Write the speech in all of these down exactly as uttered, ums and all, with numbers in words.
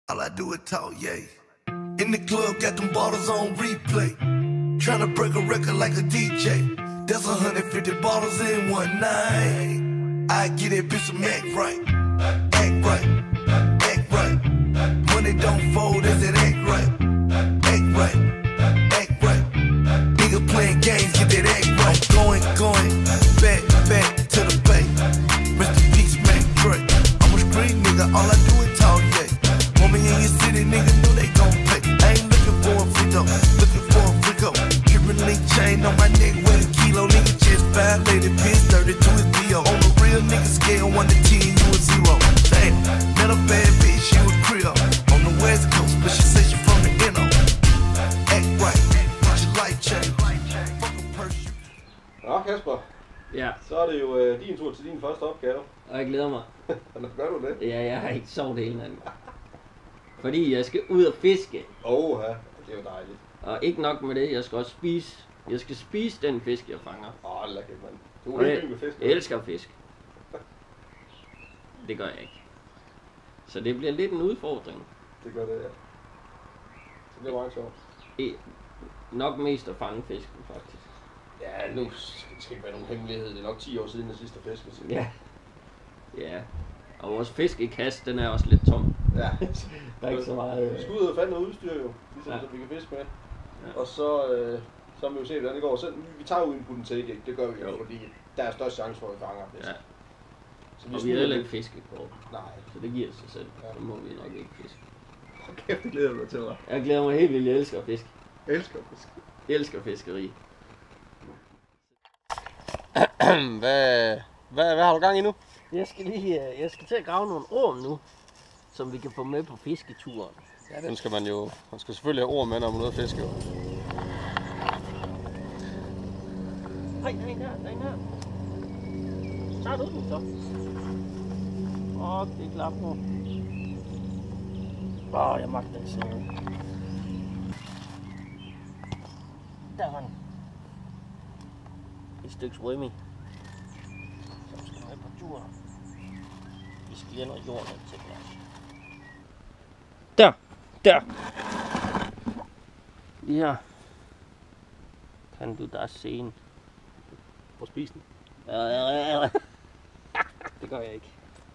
All I do is talk, yeah. In the club, got them bottles on replay. Tryna break a record like a D J. That's one hundred fifty bottles in one night. I get that bitch some act right. Act right. Act right. Money don't fold, is it act right? Act right. Act right. Nigga playing games, get that act right. Going, going, back, back to the bay. Mister Peace, man, Dre. I'm a street nigga, all I do is talk, yeah. Woman in your city, nigga know they gon' pay. I ain't looking for a free throw, looking for a free go. Trippin' link chain on my neck, weigh a kilo. Nigga chest violated, bitch thirty-two is B O. On the real nigga scale, one to ten, you a zero. Damn, met a bad bitch, she was Creole. On the west coast, but she say she from the N O. Act right, watch your life change. Fuck a purse. Nå Kasper, ja. Så er det jo øh, din tur til din første opgave. Og jeg glæder mig. Gør du det? Ja, jeg har ikke sovet hele natten. Fordi jeg skal ud og fiske. Åh, ja, det er jo dejligt. Og ikke nok med det, jeg skal også spise. Jeg skal spise den fisk, jeg fanger. Åh, oh, lækkert, mand. Du er ikke med fisk. Jeg elsker fisk. Det gør jeg ikke. Så det bliver lidt en udfordring. Det gør det, ja. Så det er meget sjovt. E- nok mest at fange fisken, faktisk. Ja, nu skal det ikke være nogen hemmelighed. Det er nok ti år siden, jeg sidste fiske. Ja. Ja. Og vores fiskekast, den er også lidt tom. Ja. Der er ikke så meget... Vi skal ud og fandt noget udstyr jo, ligesom Ja. så vi kan fiske med. Ja. Og så, øh, så må vi se, hvordan det går. Så, vi tager ud en putten take, ikke? Det gør vi jo, Jo. fordi der er størst chance for, at vi fanger fisk. Ja. Så Og vi har heller ikke fiskekort. Nej. Så det giver sig selv. Ja. Så må vi nok ikke fiske. Okay, det glæder mig til mig. Jeg glæder mig helt vildt. Jeg elsker fisk. Jeg elsker fisk. Jeg elsker fiskeri. hvad, hvad, hvad har du gang i nu? Jeg skal lige, jeg skal til at grave nogle orm nu, som vi kan få med på fisketuren. Ja, den skal man jo. Man skal selvfølgelig have ord med, når man er ude at fiske. Hej, der er en her, der er en her. Tager du den så? Åh, det er klart nu. Åh, jeg magter ikke sådan noget. Der var den. Et stykke swimming. Så skal med på tur. Vi skal lige have noget jord til den også. Der! Der! Lige her. Kan du da se en? Prøv at spise den. Ja, ja, ja, ja. Det gør jeg ikke.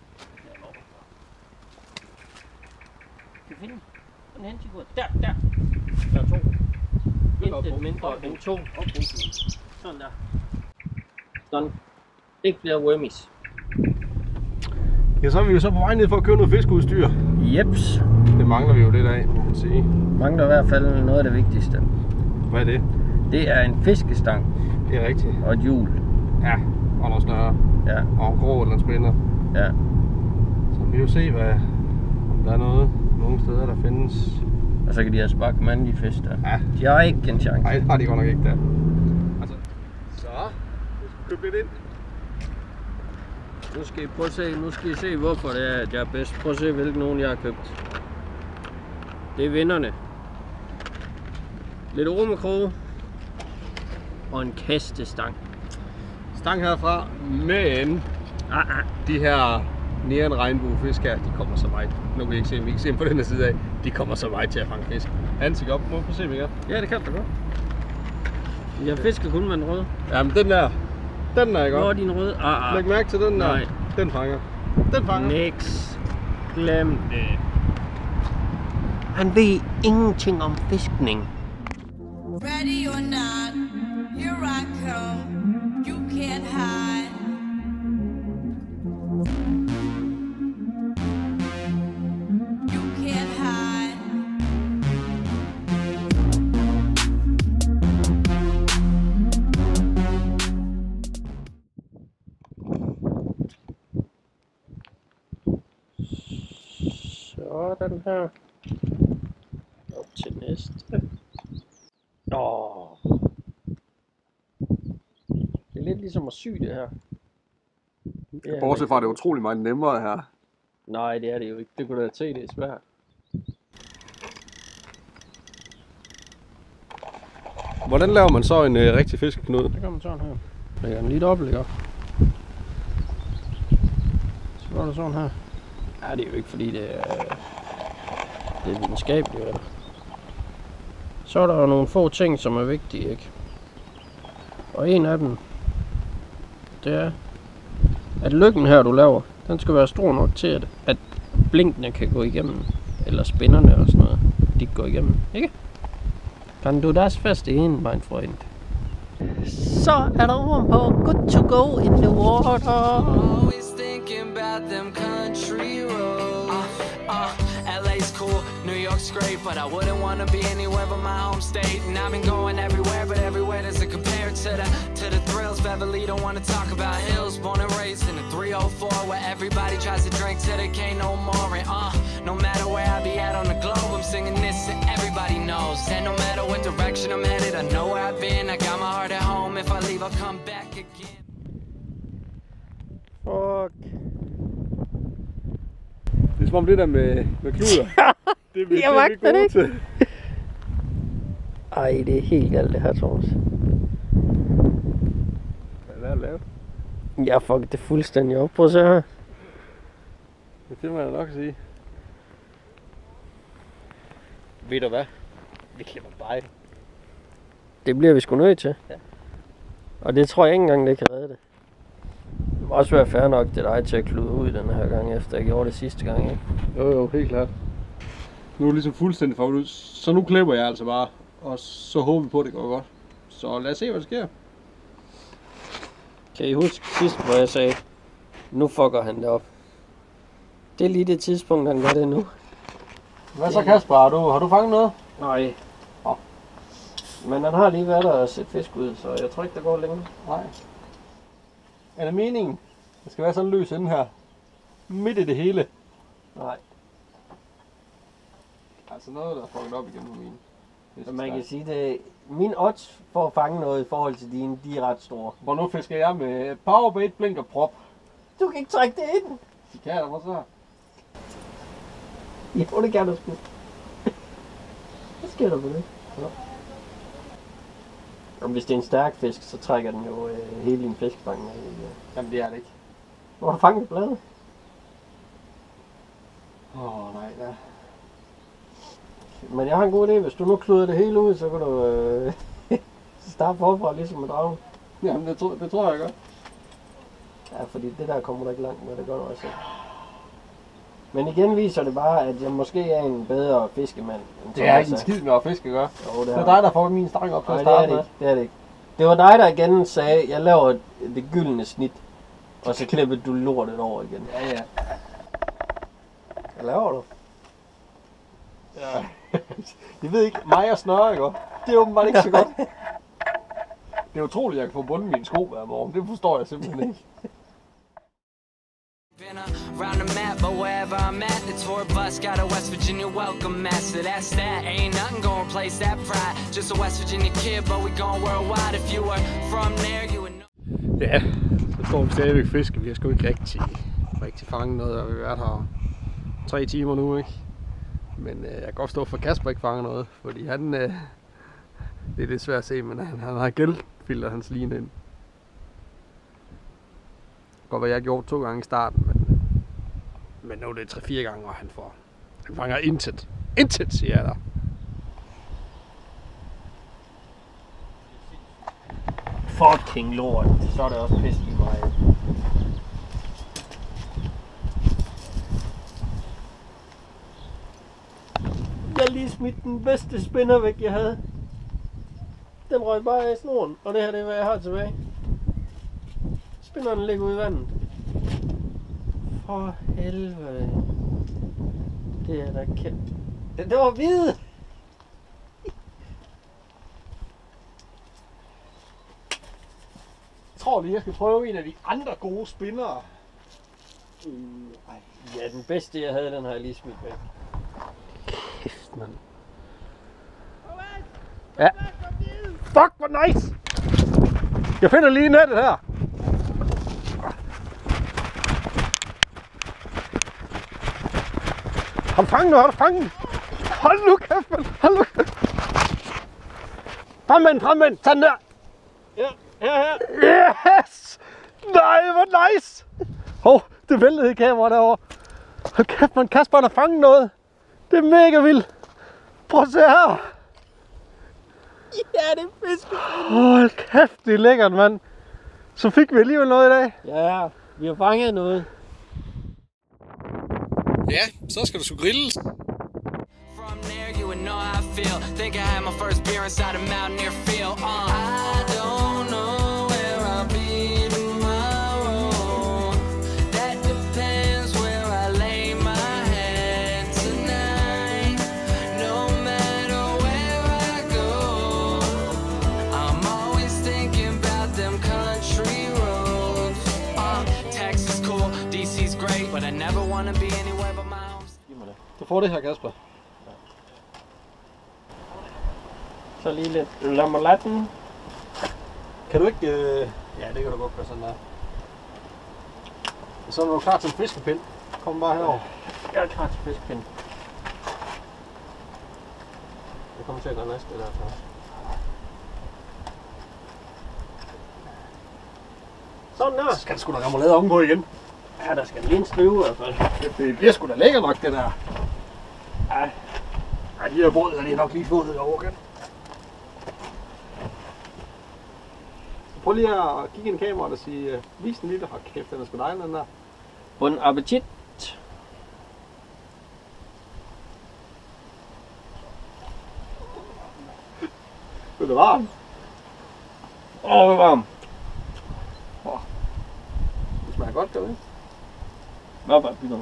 Kan du finde den? Den hen til der, der. Der er to. Intet mindre end to. Sådan der. Sådan. Ikke flere wormies. Ja, så er vi jo så på vej ned for at købe noget fiskeudstyr. Jeps. Det mangler vi jo lidt af, må man sige. Mangler i hvert fald noget af det vigtigste. Hvad er det? Det er en fiskestang. Det er rigtigt. Og et hjul. Ja, og noget snøre. Ja. Og en grå eller en spænder. Ja. Så vi vil se, hvad, om der er noget, nogle steder, der findes. Og så kan de altså bare komme an, de fisk der. Ja. De har ikke en chance. Nej, det har de godt nok ikke der. Altså, så, vi skal købe lidt ind. Nu skal I prøve at se, nu skal I se, hvorfor det er, at jeg er bedst. Prøv at se, hvilken nogen jeg har købt. Det er vinderne. Lidt ormekrog og en kastestang. Stang herfra, men Ah, ah. de her neon regnbuefisk her, de kommer så meget. Nu kan I ikke se, vi kan se dem på den her side af. De kommer så meget til at fange fisk. Ansigt op, må vi se, Mika? Ja, det kan du godt. Jeg fisker kun med en rød. Jamen den der, den er ikke Hvor er godt. din rød? Ah, ah. Læg mærke til den der. Nej. Den fanger. Den fanger. Nix. Glem det. Han ved ingenting om fiskning. Ready or not, here I come. You can't hide. You can't hide. Sådan her. Op til næste. Åh. Det er lidt ligesom at sy det her. Det er Bortset fra, at det er utrolig meget nemmere her. Nej, det er det jo ikke. Det kunne da se, det er svært. Hvordan laver man så en øh, rigtig fiskeknude? Det gør man sådan her. Lægger den lidt op, lægger op. Så er det sådan her. Ja, det er jo ikke fordi det er... det er videnskabeligt, vel? Så er der jo nogle få ting, som er vigtige, ikke? Og en af dem, det er, at lykken her, du laver, den skal være stor nok til, at, at blinkene kan gå igennem. Eller spinnerne og sådan noget, de kan gå igennem, ikke? Kan du das verstehen, mein Freund? Så er der ord på good to go in the water. Always thinking about them country roads. Uh, uh, L A's cool, New York's great, but I wouldn't want to be anywhere but my home state. And I've been going everywhere, but everywhere doesn't compare to the to the thrills. Beverly don't want to talk about hills. Born and raised in a three oh four where everybody tries to drink till they can't no more. And uh, no matter where I be at on the globe, I'm singing this and everybody knows. And no matter what direction I'm headed, I know where I've been. I got my heart at home. If I leave, I'll come back again. Fuck. Det er som om det der med, med kluder. Det er vi, jeg det er vi gode det. til. Ej, det er helt galt det her, Thomas. Hvad er det lavet? Jeg fuck det fuldstændig op. Prøv at se her. Det må jeg nok sige. Ved du hvad? Vi klipper bare. Det bliver vi sgu nødt til. Ja. Og det tror jeg ikke engang, det kan redde det. Det må også være fair nok, det er dig til at klude ud den her gang, efter jeg gjorde det sidste gang, ikke? Jo jo, helt klart. Nu er det ligesom fuldstændig farvet ud, så nu klipper jeg altså bare. Og så håber vi på, at det går godt. Så lad os se, hvad der sker. Kan I huske sidst, hvor jeg sagde, nu fucker han det op. Det er lige det tidspunkt, han gør det nu. Hvad så, Kasper? Har du, har du fanget noget? Nej. Oh. Men han har lige været der og set fisk ud, så jeg tror ikke, der går længe. Nej. Er det meningen? Det skal være sådan løs inden her. Midt i det hele. Nej. Altså noget, der er fucket op igen på min. Så man kan sige, det min odds for at fange noget i forhold til dine, de er ret store. Hvor nu fisker jeg med powerbait, blink og prop. Du kan ikke trække det ind. De kan der, hvor så? Jo, det kan du sgu. Hvad sker der på det? Ja. Om hvis det er en stærk fisk, så trækker den jo øh, hele din fiskefang med. Øh. Jamen det er det ikke. Hvor har du fanget bladet? Åh oh, nej, ja. Men jeg har en god idé, hvis du nu kluder det hele ud, så kan du øh, starte forfra ligesom med dragen. Jamen det tror, det tror jeg godt. Ja, fordi det der kommer der ikke langt med, det gør du også. Men igen viser det bare, at jeg måske er en bedre fiskemand. End det er ikke en skid med at fiske, gør. Jo, det, det er dig, der får min stang op til at starte med. Det er det ikke. Det var dig, der igen sagde, jeg laver det gyldne snit, og så klippede du lortet over igen. Ja, ja. Hvad laver du? Ja. Jeg ved ikke, mig og snøre, ikke? Det er åbenbart ikke så godt. Det er utroligt, at jeg kan få bundet mine sko hver morgen. Det forstår jeg simpelthen ikke. Been around the map, but wherever I'm at, the tour bus got a West Virginia welcome mat, so that's that. Ain't nothing gonna replace that pride. Just a West Virginia kid, but we going worldwide. If you were from there, you would know. Ja, så står vi stadigvæk fiske. Vi har sgu ikke rigtig, rigtig fanget noget, og vi har været her tre timer nu, ikke? Men øh, jeg kan godt stå for, at Kasper ikke fanger noget, fordi han, øh, det er lidt svært at se, men han, han har gælfiltret hans line ind. Det kan godt være, jeg gjorde to gange i starten, men, men nu er det tre-fire gange, og han får, han fanger intet. Intet, siger jeg der. Fucking lort, så er det også pisse i mig. Jeg har lige smidt den bedste spinner væk, jeg havde. Den røg bare af snoren, og det her det er, hvad jeg har tilbage. Spinneren ligger ude i vandet. For helvede. Det er da kæft. Det, det var hvide! Jeg tror lige, jeg skal prøve en af de andre gode spinnere. Uh, ja, den bedste jeg havde, den har jeg lige smidt væk. Kæft, mand. Ja. Fuck, hvor nice! Jeg finder lige nettet her. Har du fanget nu? Har du fanget den? Hold nu kæft, mand! Hold nu kæft! Frem med den, frem med den! Tag den der! Ja, her, her! Yes! Nej, hvor nice! Hov, det væltede i kameraet derovre. Hold kæft, man, Kasper har fanget noget. Det er mega vildt. Prøv at se her. Ja, det er fiskepind. Hold kæft, det er lækkert, mand. Så fik vi alligevel noget i dag. Ja, vi har fanget noget. Ja, så skal du sgu grilles. From there, you would know how I feel. Think I had my first beer inside a mountaineer field. Uh, I don't know where I'll be tomorrow. That depends where I lay my head tonight. No matter where I go, I'm always thinking about them country roads. Uh, Texas cool, D C's great, but I never wanna be anywhere but my home. Du får det her, Kasper. Så lige lidt lamalatten. Kan du ikke... Øh... Ja, det kan du godt gøre sådan der. Så er du klar til en fiskepind. Kom bare herover. Jeg er klar til fiskepind. Jeg kommer til at gøre næste der. Så. Sådan der. Så skal der sgu da remoulade ovenpå igen. Ja, der skal lige en støve i hvert fald. Det bliver sgu da lækker nok, det der. Ja. Ej, de her brød, de er nok lige fået herovre igen. Prøv lige at kigge ind i kameraet og sige, uh, vis den lidt, og kæft, den er sgu dejlig, den der. Bon appetit. Det er varmt. Åh, oh, det er varmt. Oh. Det smager godt, gør det ikke? Hvad var det?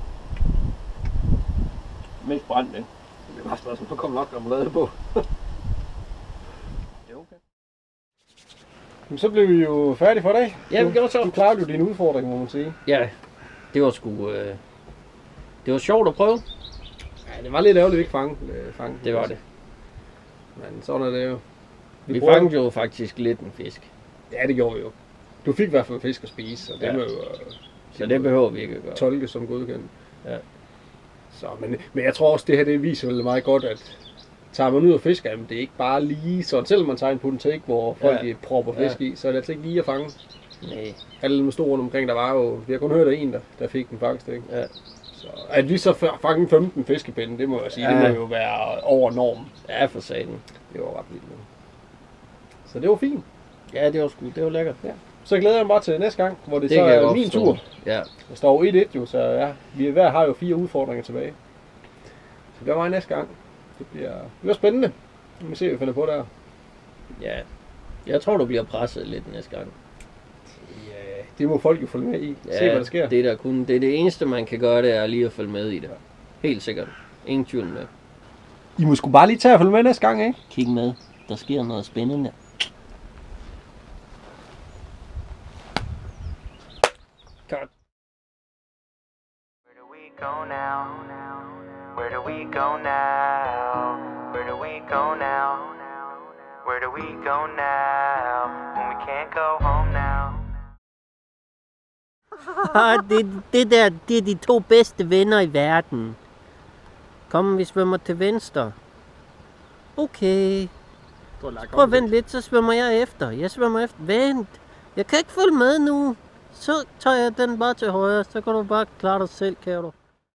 Mest brændt, ikke? Det er bare spørgsmål, nu kommer nok remoulade på. Det er okay. Men så blev vi jo færdige for i dag. Ja, vi gjorde så. Du klarede jo din udfordring, må man sige. Ja, det var sgu... Øh... Det var sjovt at prøve. Ja, det var lidt ærgerligt, at vi ikke fangede øh, fang. Det var det. Men sådan er det jo. Vi, vi fangede jo faktisk lidt en fisk. Ja, det gjorde vi jo. Du fik i hvert fald fisk at spise, og det Ja. må jo øh, Så det behøver vi ikke at gøre. tolke som godkendt. Ja. Så, men, men jeg tror også, det her det viser vel meget godt, at tager man ud og fisker, jamen, det er ikke bare lige sådan, selvom man tager en put take, hvor folk Ja. ja. propper fisk Ja. i, så er det altså ikke lige at fange. Nej. Alle dem store rundt omkring, der var jo, vi har kun hørt af en, der, der fik den fangst, ikke? Ja. Så at vi så fangede femten fiskepinde, det må jeg sige, Ja. det må jo være over normen. Ja, for satan. Det var ret vildt. Så det var fint. Ja, det var sgu, det var lækkert. Ja. Så glæder jeg mig bare til næste gang, hvor det, Det så kan jeg er godt min forstå. tur. Ja. Der står et et jo, så ja, vi hver har jo fire udfordringer tilbage. Så det bliver mig næste gang. Det bliver, det bliver spændende. Vi må se, hvad vi finder på der. Ja. Jeg tror, du bliver presset lidt næste gang. Ja, det må folk jo følge med i. Ja, Se, hvad der sker. Det, der kun, det er det eneste, man kan gøre, det er lige at følge med i det. Helt sikkert. Ingen tvivl med. I må sgu bare lige tage og følge med næste gang, ikke? Kig med. Der sker noget spændende. Cut. Where do we go now? Where do we go now? Where do we go now? Where do we go now? When we can't go home now. det, det der, det er de to bedste venner i verden. Kom, vi svømmer til venstre. Okay. Prøv at vente lidt, så svømmer jeg efter. Jeg svømmer efter. Vent. Jeg kan ikke følge med nu. Så tager jeg den bare til højre, så kan du bare klare dig selv, kan du.